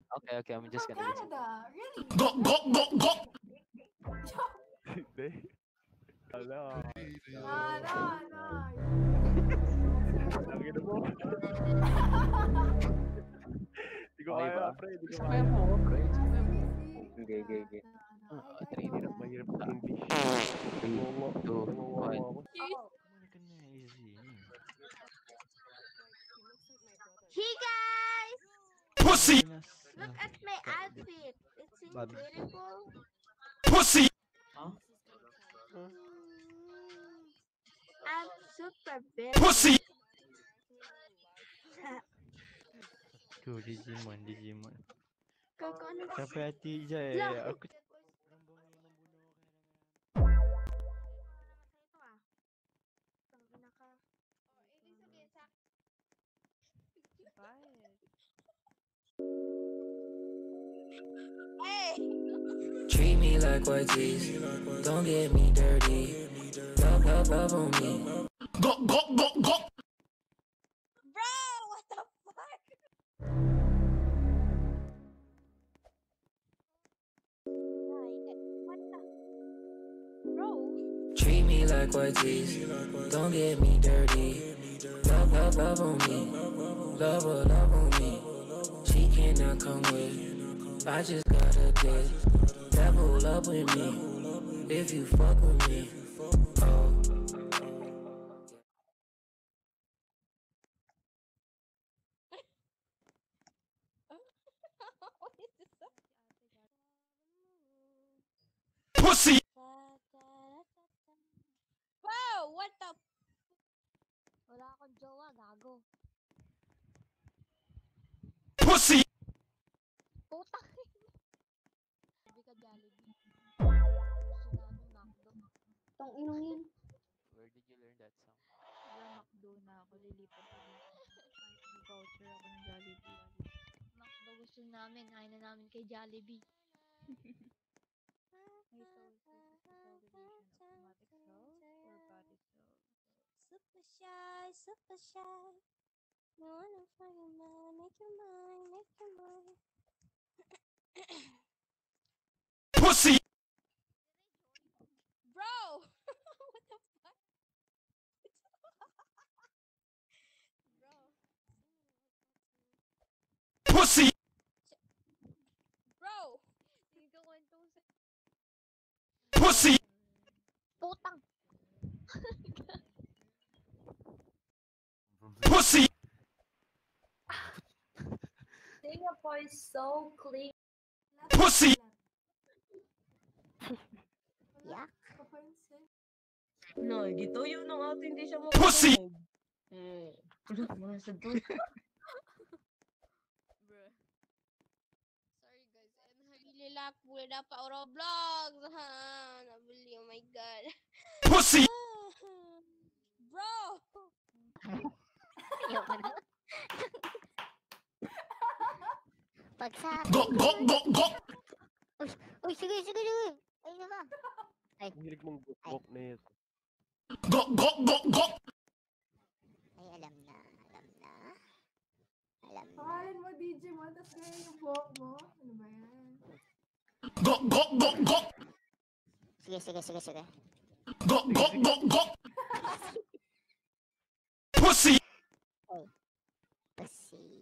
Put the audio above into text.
Okay, I'm You're just from gonna listen. Canada, really? Hindi. Ala. No. Lagi na mo. Di ko Okay kaya, ba? pre. Di ko Sabayan kaya. mo ako, pre. Sabayan mo. Okay. Three, I know two, that. Mahirap mag-English. three, Nangungo. two, Nangungo one. ako. Hey guys! Pussy! Look at my outfit. It's incredible. Pussy! I'm super big. Pussy! Digimon. Coconut. Siapa hati je aku Treat me like white tees, don't get me dirty. Love on me. Go! Bro, what the fuck? What the? Bro. Treat me like white tees, don't get me dirty. Love on me. Love on me. She cannot come with. I just got a dick. Devil up with me. If you fuck with me. Oh. Pussy! Wow, what the? Wala akong jowa, gago. Pussy! Putang. Sabi ka Jollibee. Gusto namin McDo. Tong inong yan. Where did you learn that song? Wala, McDo na ako. Lilipat ako. Nag-voucher ako ng Jollibee. McDo gusto namin. Ayaw na namin kay Jollibee. May sources, segregation, automatic cells, or body cells. Super shy. You wanna find your mind, make your mind. Pussy! Bro! What the fuck? Bro. Pussy! Bro! Hindi ka kwentong sa... Pussy! Putang! Pussy! Singapore is so clean. Pussy! Yak. No, gituyo nung auto, hindi siya mo. Pussy! Mga sa to. Bruh. Sorry guys, nabili lang po na pa Roblox. Ha, nabili, oh my god. Pussy! Bro! Ayoko na. Pagsabi. Go! Uy, sige. Ayun na ba? Ang hilig mong gok na yun. Go! Ay, alam na. Pangalan mo, DJ mo, tapos ngayon yung buhok mo. Ano ba yan? Go! Sige. Go! Pussy! Pussy.